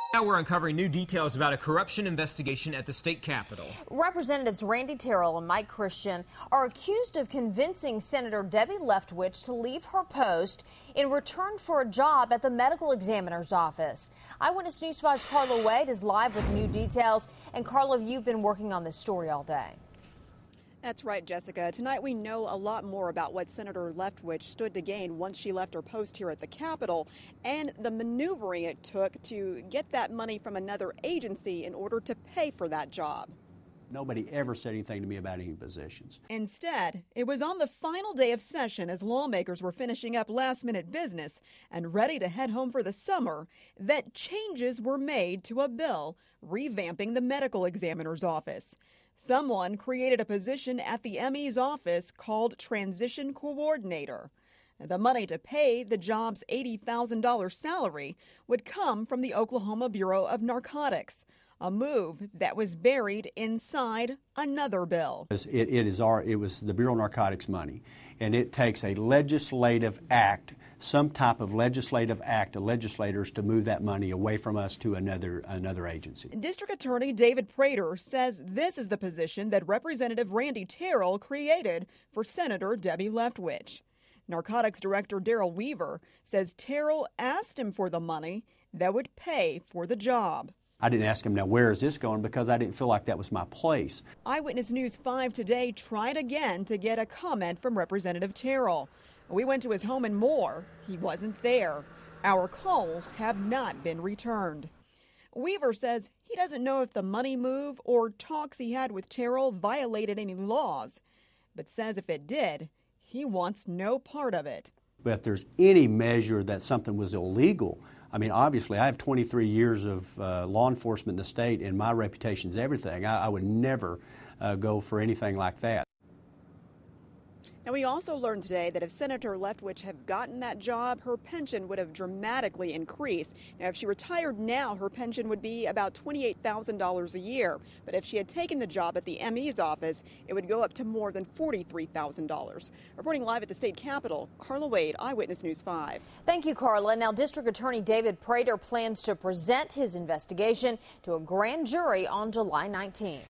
Now we're uncovering new details about a corruption investigation at the state capitol. Representatives Randy Terrell and Mike Christian are accused of convincing Senator Debbie Leftwich to leave her post in return for a job at the medical examiner's office. Eyewitness News 5's Carla Wade is live with new details. And Carla, you've been working on this story all day. That's right, Jessica. Tonight we know a lot more about what Senator Leftwich stood to gain once she left her post here at the Capitol and the maneuvering it took to get that money from another agency in order to pay for that job. Nobody ever said anything to me about any positions. Instead, it was on the final day of session as lawmakers were finishing up last-minute business and ready to head home for the summer that changes were made to a bill revamping the medical examiner's office. Someone created a position at the ME's office called Transition Coordinator. The money to pay the job's $80,000 salary would come from the Oklahoma Bureau of Narcotics, a move that was buried inside another bill. It was the Bureau of Narcotics money, and it takes a legislative act, some type of legislative act of legislators to move that money away from us to another agency. District Attorney David Prater says this is the position that Representative Randy Terrell created for Senator Debbie Leftwich. Narcotics Director Darrell Weaver says Terrell asked him for the money that would pay for the job. I didn't ask him, now where is this going, because I didn't feel like that was my place. Eyewitness News 5 today tried again to get a comment from Representative Terrell. We went to his home in Moore. He wasn't there. Our calls have not been returned. Weaver says he doesn't know if the money move or talks he had with Terrell violated any laws, but says if it did, he wants no part of it. But if there's any measure that something was illegal, I mean, obviously, I have 23 years of law enforcement in the state, and my reputation's everything. I would never go for anything like that. Now, we also learned today that if Senator Leftwich had gotten that job, her pension would have dramatically increased. Now, if she retired now, her pension would be about $28,000 a year. But if she had taken the job at the ME's office, it would go up to more than $43,000. Reporting live at the state capitol, Carla Wade, Eyewitness News 5. Thank you, Carla. Now, District Attorney David Prater plans to present his investigation to a grand jury on July 19th.